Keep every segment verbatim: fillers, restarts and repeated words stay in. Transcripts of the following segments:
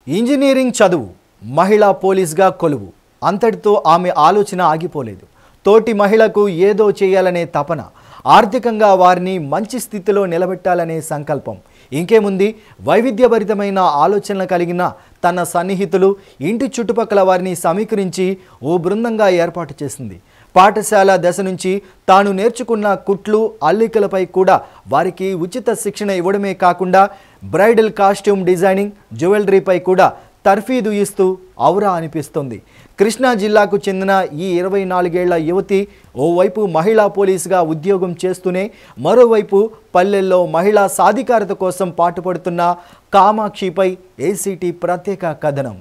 Engineering చదువు మహిళా పోలీస్గా కొలువు అంతటితో ఆమె ఆలోచన ఆగిపోలేదు. తోటి మహిళకు ఏదో చేయాలనే తపన, ఆర్థికంగా వారిని మంచి స్థితిలో నిలబెట్టాలనే సంకల్పం. ఇంకేముంది, వైవిధ్యభరితమైన ఆలోచనలు కలిగిన తన సన్నిహితులు, ఇంటి చుట్టుపక్కల వారిని సమీకరించి ఓ బృందంగా ఏర్పాటు చేసింది. పాఠశాల దశ నుంచి తాను నేర్చుకున్న కుట్లు, అల్లికలపై కూడా వారికి ఉచిత శిక్షణ ఇవ్వడమే కాకుండా బ్రైడల్ కాస్ట్యూమ్ డిజైనింగ్, జ్యువెలరీపై కూడా తర్ఫీదు ఇస్తూ ఔరా అనిపిస్తుంది. కృష్ణా జిల్లాకు చెందిన ఈ ఇరవై నాలుగేళ్ల యువతి ఓవైపు మహిళా పోలీసుగా ఉద్యోగం చేస్తూనే మరోవైపు పల్లెల్లో మహిళా సాధికారత కోసం పాటుపడుతున్న కామాక్షిపై ఏసీటీ ప్రత్యేక కథనం.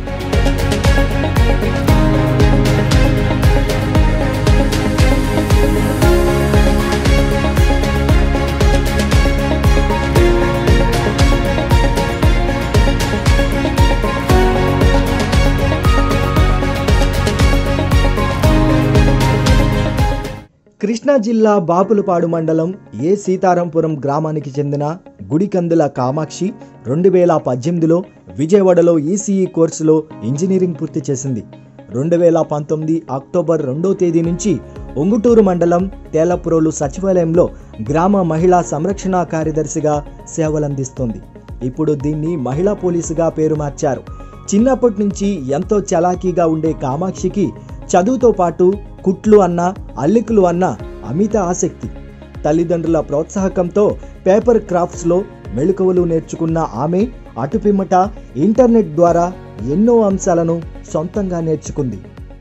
కృష్ణా జిల్లా బాపులపాడు మండలం ఏ సీతారాంపురం గ్రామానికి చెందిన గుడికందుల కామాక్షి రెండు వేల పద్దెనిమిదిలో విజయవాడలో ఈసీఈ కోర్సులో ఇంజనీరింగ్ పూర్తి చేసింది. రెండు వేల పంతొమ్మిది అక్టోబర్ రెండో తేదీ నుంచి ఒంగుటూరు మండలం తేలప్రోలు సచివాలయంలో గ్రామ మహిళా సంరక్షణ కార్యదర్శిగా సేవలందిస్తోంది. ఇప్పుడు దీన్ని మహిళా పోలీసుగా పేరు మార్చారు. చిన్నప్పటి నుంచి ఎంతో చలాకీగా ఉండే కామాక్షికి చదువుతో పాటు కుట్లు అన్న, అల్లికలు అన్న అమిత ఆసక్తి. తల్లిదండ్రుల ప్రోత్సాహకంతో పేపర్ క్రాఫ్ట్స్లో మెళకువలు నేర్చుకున్న ఆమె అటుపిమ్మట ఇంటర్నెట్ ద్వారా ఎన్నో అంశాలను సొంతంగా నేర్చుకుంది.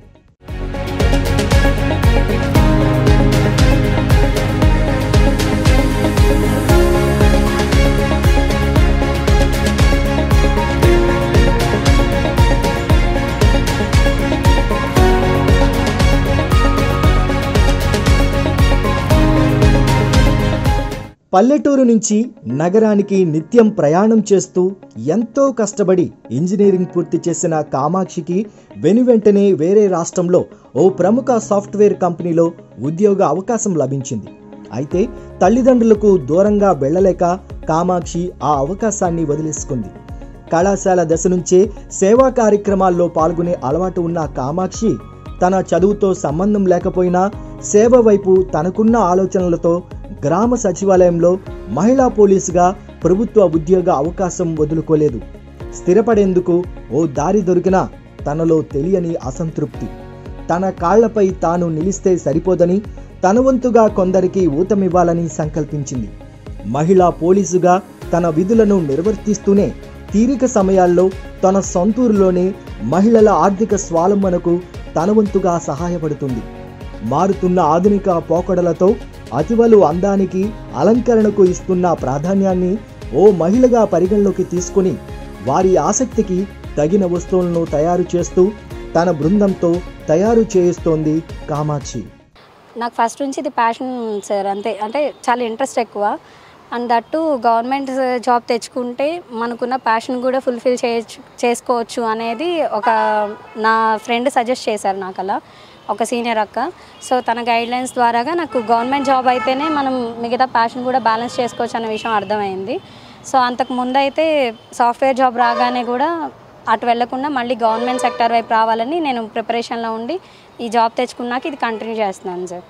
పల్లెటూరు నుంచి నగరానికి నిత్యం ప్రయాణం చేస్తూ ఎంతో కష్టపడి ఇంజనీరింగ్ పూర్తి చేసిన కామాక్షికి వెనువెంటనే వేరే రాష్ట్రంలో ఓ ప్రముఖ సాఫ్ట్వేర్ కంపెనీలో ఉద్యోగ అవకాశం లభించింది. అయితే తల్లిదండ్రులకు దూరంగా వెళ్లలేక కామాక్షి ఆ అవకాశాన్ని వదిలేసుకుంది. కళాశాల దశ నుంచే సేవా కార్యక్రమాల్లో పాల్గొనే అలవాటు ఉన్న కామాక్షి తన చదువుతో సంబంధం లేకపోయినా సేవ వైపు తనకున్న ఆలోచనలతో గ్రామ సచివాలయంలో మహిళా పోలీసుగా ప్రభుత్వ ఉద్యోగ అవకాశం వదులుకోలేదు. స్థిరపడేందుకు ఓ దారి దొరికినా తనలో తెలియని అసంతృప్తి. తన కాళ్లపై తాను నిలిస్తే సరిపోదని తన వంతుగా కొందరికి ఊతమివ్వాలని సంకల్పించింది. మహిళా పోలీసుగా తన విధులను నిర్వర్తిస్తూనే తీరిక సమయాల్లో తన సొంతూరులోనే మహిళల ఆర్థిక స్వావలంబనకు తన వంతుగా సహాయపడుతుంది. మారుతున్న ఆధునిక పోకడలతో అతివలు అందానికి, అలంకరణకు ఇస్తున్న ప్రాధాన్యాన్ని ఓ మహిళగా పరిగణలోకి తీసుకుని వారి ఆసక్తికి తగిన వస్తువులను తయారు చేస్తూ తన బృందంతో తయారు చేయిస్తోంది కామాక్షి. నాకు ఫస్ట్ నుంచి ఇది ప్యాషన్ సార్, అంతే. అంటే చాలా ఇంట్రెస్ట్ ఎక్కువ. అండ్ దట్టు గవర్నమెంట్ జాబ్ తెచ్చుకుంటే మనకున్న ప్యాషన్ కూడా ఫుల్ఫిల్ చేయొచ్చు చేసుకోవచ్చు అనేది ఒక నా ఫ్రెండ్ సజెస్ట్ చేశారు నాకు, అలా ఒక సీనియర్ అక్క. సో తన గైడ్లైన్స్ ద్వారాగా నాకు గవర్నమెంట్ జాబ్ అయితేనే మనం మిగతా ప్యాషన్ కూడా బ్యాలెన్స్ చేసుకోవచ్చు అనే విషయం అర్థమైంది. సో అంతకు ముందు అయితే సాఫ్ట్వేర్ జాబ్ రాగానే కూడా అటు వెళ్లకుండా మళ్ళీ గవర్నమెంట్ సెక్టర్ వైపు రావాలని నేను ప్రిపరేషన్లో ఉండి ఈ జాబ్ తెచ్చుకున్నాక ఇది కంటిన్యూ చేస్తున్నాను సార్.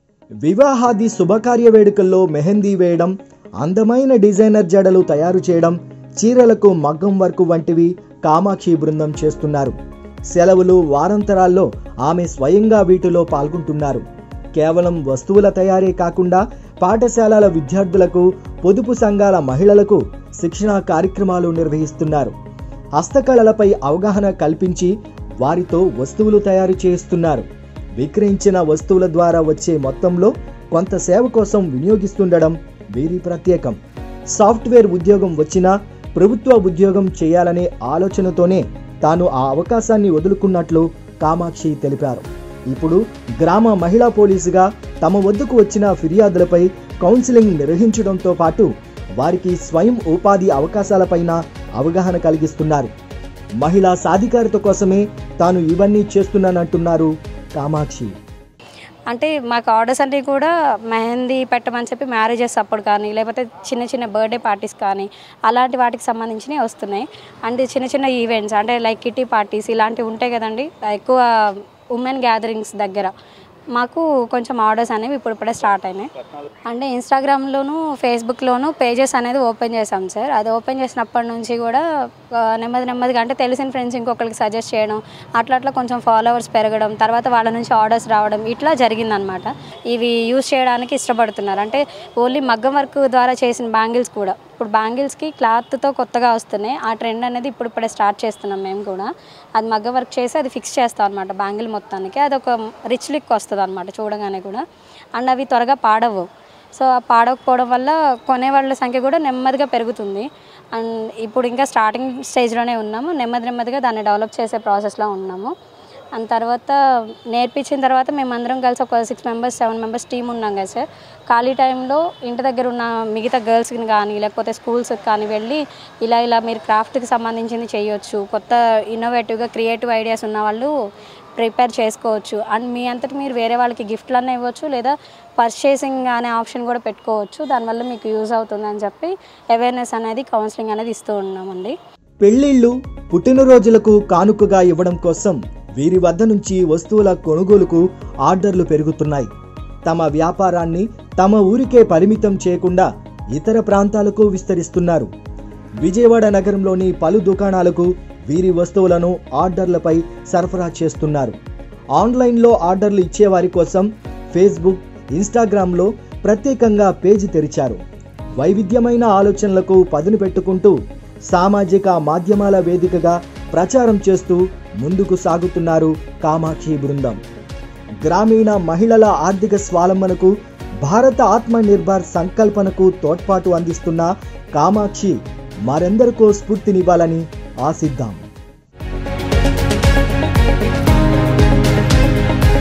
వివాహాది శుభకార్య వేడుకల్లో మెహందీ వేయడం, అందమైన డిజైనర్ జడలు తయారు చేయడం, చీరలకు మగ్గం వర్క్ వంటివి కామాక్షి బృందం చేస్తున్నారు. సెలవులు, వారాంతరాల్లో ఆమె స్వయంగా వీటిలో పాల్గొంటున్నారు. కేవలం వస్తువుల తయారీ కాకుండా పాఠశాలల విద్యార్థులకు, పొదుపు సంఘాల మహిళలకు శిక్షణా కార్యక్రమాలు నిర్వహిస్తున్నారు. హస్తకళలపై అవగాహన కల్పించి వారితో వస్తువులు తయారు చేస్తున్నారు. విక్రయించిన వస్తువుల ద్వారా వచ్చే మొత్తంలో కొంత సేవ కోసం వినియోగిస్తుండడం వీరి ప్రత్యేకం. సాఫ్ట్వేర్ ఉద్యోగం వచ్చినా ప్రభుత్వ ఉద్యోగం చేయాలనే ఆలోచనతోనే తాను ఆ అవకాశాన్ని వదులుకున్నట్లు కామాక్షి తెలిపారు. ఇప్పుడు గ్రామ మహిళా పోలీసుగా తమ వద్దకు వచ్చిన ఫిర్యాదులపై కౌన్సిలింగ్ నిర్వహించడంతో పాటు వారికి స్వయం ఉపాధి అవకాశాలపైన అవగాహన కలిగిస్తున్నారు. మహిళా సాధికారత కోసమే తాను ఇవన్నీ చేస్తున్నానంటున్నారు కామాక్షి. అంటే మాకు ఆర్డర్స్ అన్నీ కూడా మెహందీ పెట్టమని చెప్పి మ్యారేజెస్ అప్పుడు కానీ లేకపోతే చిన్న చిన్న బర్త్డే పార్టీస్ కానీ అలాంటి వాటికి సంబంధించినవి వస్తున్నాయి. అండ్ చిన్న చిన్న ఈవెంట్స్ అంటే లైక్ కిటీ పార్టీస్ ఇలాంటివి ఉంటాయి కదండి, ఎక్కువ ఉమెన్ గ్యాదరింగ్స్ దగ్గర మాకు కొంచెం ఆర్డర్స్ అనేవి ఇప్పుడిప్పుడే స్టార్ట్ అయినాయి. అంటే ఇన్స్టాగ్రామ్లోను ఫేస్బుక్లోను పేజెస్ అనేది ఓపెన్ చేసాం సార్. అది ఓపెన్ చేసినప్పటి నుంచి కూడా నెమ్మది నెమ్మదిగా అంటే తెలిసిన ఫ్రెండ్స్ ఇంకొకరికి సజెస్ట్ చేయడం, అట్లా అట్లా కొంచెం ఫాలోవర్స్ పెరగడం, తర్వాత వాళ్ళ నుంచి ఆర్డర్స్ రావడం ఇట్లా జరిగిందనమాట. ఇవి యూజ్ చేయడానికి ఇష్టపడుతున్నారు. అంటే ఓన్లీ మగ్గం వర్క్ ద్వారా చేసిన బ్యాంగిల్స్ కూడా ఇప్పుడు బ్యాంగిల్స్కి క్లాత్తో కొత్తగా వస్తున్నాయి. ఆ ట్రెండ్ అనేది ఇప్పుడు ఇప్పుడే స్టార్ట్ చేస్తున్నాం మేము కూడా. అది మగ్గం వర్క్ చేసి అది ఫిక్స్ చేస్తాం అనమాట బ్యాంగిల్ మొత్తానికి. అది ఒక రిచ్ లుక్ వస్తుంది అనమాట చూడగానే కూడా. అండ్ అవి త్వరగా పాడవు. సో ఆ పాడకపోవడం వల్ల కొనేవాళ్ళ సంఖ్య కూడా నెమ్మదిగా పెరుగుతుంది. అండ్ ఇప్పుడు ఇంకా స్టార్టింగ్ స్టేజ్లోనే ఉన్నాము. నెమ్మది నెమ్మదిగా దాన్ని డెవలప్ చేసే ప్రాసెస్లో ఉన్నాము. అండ్ తర్వాత నేర్పించిన తర్వాత మేమందరం కలిసి ఒక six members seven members team ఉన్నాం కదా సార్. ఖాళీ టైంలో ఇంటి దగ్గర ఉన్న మిగతా గర్ల్స్కి కానీ లేకపోతే స్కూల్స్కి కానీ వెళ్ళి ఇలా ఇలా మీరు క్రాఫ్ట్కి సంబంధించింది చేయొచ్చు, కొత్త ఇన్నోవేటివ్గా క్రియేటివ్ ఐడియాస్ ఉన్న వాళ్ళు ప్రిపేర్ చేసుకోవచ్చు, అండ్ మీ అంతటి మీరు వేరే వాళ్ళకి గిఫ్ట్లన్నా ఇవ్వచ్చు, లేదా పర్చేసింగ్ అనే ఆప్షన్ కూడా పెట్టుకోవచ్చు. దానివల్ల మీకు యూజ్ అవుతుందని చెప్పి అవేర్నెస్ అనేది కౌన్సిలింగ్ అనేది ఇస్తూ ఉన్నామండి. పెళ్లిళ్ళు, పుట్టినరోజులకు కానుకగా ఇవ్వడం కోసం వీరి వద్ద నుంచి వస్తువుల కొనుగోలుకు ఆర్డర్లు పెరుగుతున్నాయి. తమ వ్యాపారాన్ని తమ ఊరికే పరిమితం చేయకుండా ఇతర ప్రాంతాలకు విస్తరిస్తున్నారు. విజయవాడ నగరంలోని పలు దుకాణాలకు వీరి వస్తువులను ఆర్డర్లపై సరఫరా చేస్తున్నారు. ఆన్లైన్లో ఆర్డర్లు ఇచ్చేవారి కోసం ఫేస్బుక్, ఇన్స్టాగ్రామ్లో ప్రత్యేకంగా పేజీ తెరిచారు. వైవిధ్యమైన ఆలోచనలకు పదును పెట్టుకుంటూ సామాజిక మాధ్యమాల వేదికగా ప్రచారం చేస్తూ ముందుకు సాగుతున్నారు కామాక్షి బృందం. గ్రామీణ మహిళల ఆర్థిక స్వావలంబనకు, భారత ఆత్మ నిర్భర్ సంకల్పనకు తోడ్పాటు అందిస్తున్న కామాక్షి మరెందరికో స్ఫూర్తినివ్వాలని ఆశిద్దాం.